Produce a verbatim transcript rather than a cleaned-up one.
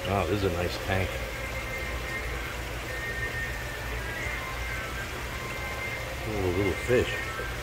Wow, this is a nice tank. Oh, little fish.